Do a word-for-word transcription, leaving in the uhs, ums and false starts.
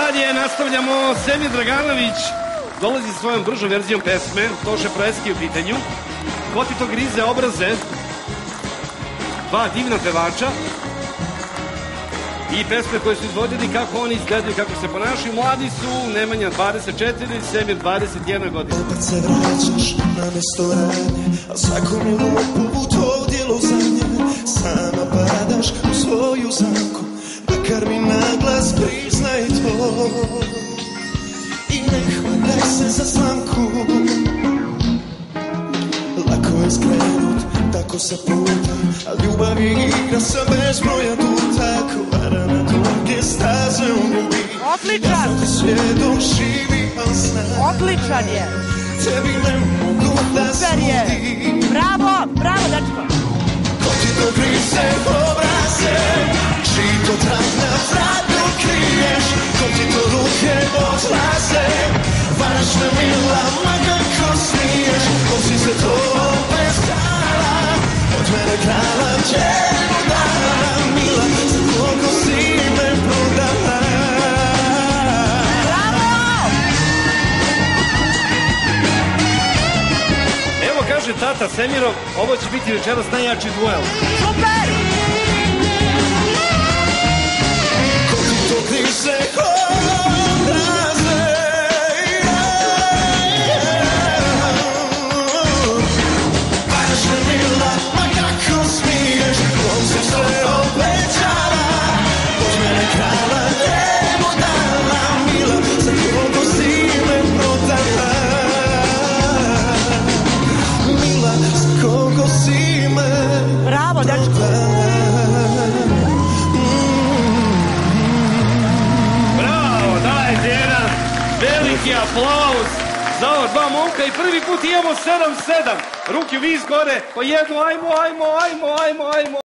dalje, nastavljamo. Semir Draganović dolazi sa svojom bržom verzijom pesme, Toše Proeski u pitanju. Ko ti to grize obraze? Dva divna pevača i pesme koje su izvodili, kako oni izgledaju, kako se ponašaju. Mladi su, Nemanja dvadeset četiri, Semir dvadeset jedna godina. Opet se vraćaš na mesto radnje, a svako mi lupu to djelo zadnje. Sama padaš u svoju zamku, makar mi naglas priznaj to. I ne hvataj se za slamku. Lako je skrenut, tako se puta, a ljubav je igra sa bezbroja duta. Kvara na duge staze u ljubi. Odličan! Ja sam te svijedom živi, al znam. Odličan je! Tebi ne mogu da sudim. Bravo, bravo, dečko! Ko ti to grize obraze, čiji to trak na vratu kriješ, ko ti to ruke odlaze, varaš me mila, ma kako smiješ, ko si se to opet stala, od mene krala ćemo dala, mila, za koliko si me prodala. Evo kaže tata Semirov, ovo će biti večeras najjači duel. Super! Ko ti to grize obraze, varaš me mila, ma kako smiješ, kom si sve obećala, od mene krala njemu dala, mila, za koliko si me prodala. Mila, za koliko si me Bravo, dečko! Bravo, dajte jedan veliki aplauz za ova dva momka i prvi put imamo sedam sedam. Ruke viz gore, po jednu, ajmo, ajmo, ajmo, ajmo, ajmo.